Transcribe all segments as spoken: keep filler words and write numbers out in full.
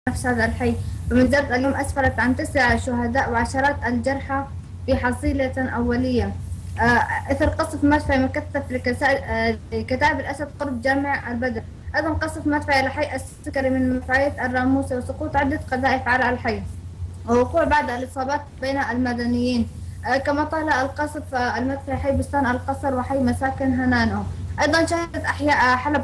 نفس هذا الحي. فمنزلة اليوم أسفرت عن تسع شهداء وعشرات الجرحى في حصيلة أولية آه، إثر قصف مدفعي مكثف لكتائب الأسد قرب جامع البدر. أيضا قصف مدفعي لحي السكري من مدفعية الراموسة وسقوط عدة قذائف على الحي ووقوع بعض الإصابات بين المدنيين. آه، كما طال القصف آه، المدفعي حي بستان القصر وحي مساكن هنانو. أيضا شهدت أحياء حلب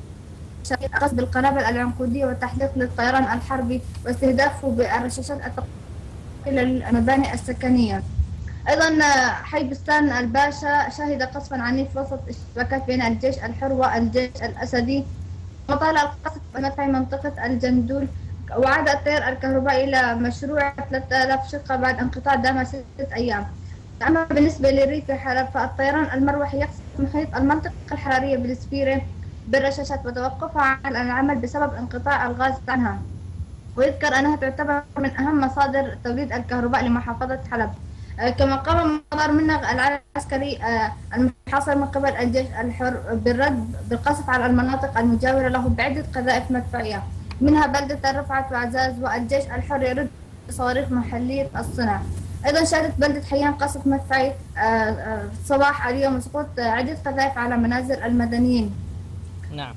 قصف بالقنابل العنقودية والتحليق للطيران الحربي واستهدافه بالرشاشات الثقيلة للمباني السكنية. أيضا حي بستان الباشا شهد قصفا عنيف وسط اشتباكات بين الجيش الحر والجيش الأسدي. وطال القصف في منطقة الجندول. وعاد التيار الكهربائي إلى مشروع ثلاثة آلاف شقة بعد انقطاع دام ستة أيام. أما بالنسبة لريف حلب فالطيران المروحي يقصف محيط المنطقة الحرارية بالسفيرة بالرشاشات وتوقفها عن العمل بسبب انقطاع الغاز عنها. ويذكر أنها تعتبر من أهم مصادر توليد الكهرباء لمحافظة حلب. آه، كما قام مطار منغ العسكري آه، المحاصر من قبل الجيش الحر بالرد بالقصف على المناطق المجاورة له بعدة قذائف مدفعية منها بلدة الرفعت وعزاز. والجيش الحر يرد بصواريخ محلية الصنع. أيضا شهدت بلدة حيان قصف مدفعي آه، آه، صباح اليوم وسقوط عدة قذائف على منازل المدنيين. نعم.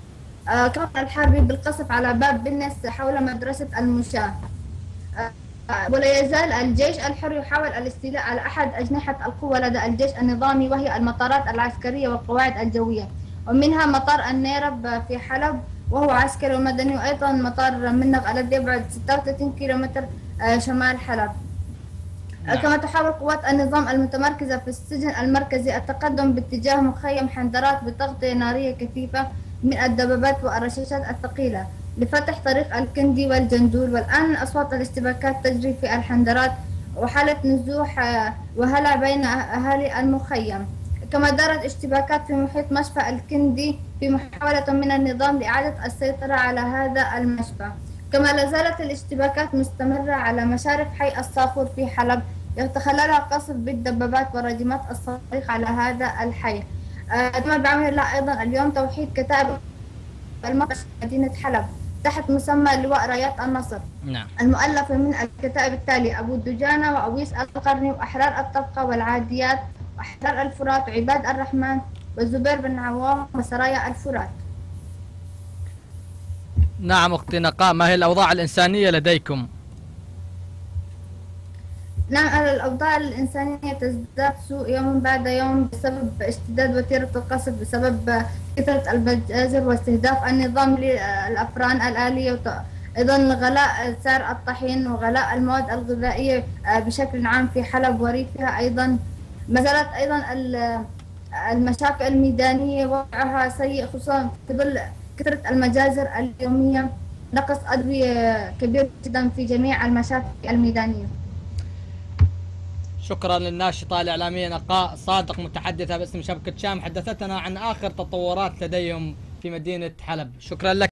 آه، كان الحربي بالقصف على باب بنس حول مدرسة المشاة. آه، ولا يزال الجيش الحر يحاول الاستيلاء على أحد أجنحة القوة لدى الجيش النظامي وهي المطارات العسكرية والقواعد الجوية ومنها مطار النيرب في حلب وهو عسكري ومدني وأيضا مطار منغ الذي يبعد ستة وثلاثين كيلومتر آه، شمال حلب. نعم. كما تحاول قوات النظام المتمركزة في السجن المركزي التقدم باتجاه مخيم حندرات بتغطية نارية كثيفة من الدبابات والرشاشات الثقيلة لفتح طريق الكندي والجندول. والآن أصوات الاشتباكات تجري في الحندرات وحالة نزوح وهلع بين أهالي المخيم. كما دارت اشتباكات في محيط مشفى الكندي في محاولة من النظام لإعادة السيطرة على هذا المشفى. كما لازالت الاشتباكات مستمرة على مشارف حي الصافور في حلب يتخللها قصف بالدبابات وراجمات الصواريخ على هذا الحي. تم بعمل الله أيضا اليوم توحيد كتائب المقش مدينة حلب تحت مسمى لواء رايات النصر. نعم. المؤلفة من الكتائب التالي أبو الدجانة وأويس القرني وأحرار الطبقة والعاديات وأحرار الفرات وعباد الرحمن والزبير بن عوام وسرايا الفرات. نعم أختي نقاء، ما هي الأوضاع الإنسانية لديكم؟ نعم، الأوضاع الإنسانية تزداد سوء يوم بعد يوم بسبب اشتداد وتيرة القصف بسبب كثرة المجازر واستهداف النظام للأفران الآلية أيضا غلاء سعر الطحين وغلاء المواد الغذائية بشكل عام في حلب وريفها. أيضا ما زالت أيضا المشافي الميدانية وضعها سيء خصوصا في ظل كثرة المجازر اليومية. نقص أدوية كبير جدا في جميع المشافي الميدانية. شكرا للناشطة الإعلامية نقاء صادق متحدثة باسم شبكة شام، حدثتنا عن آخر تطورات لديهم في مدينة حلب. شكرا لك.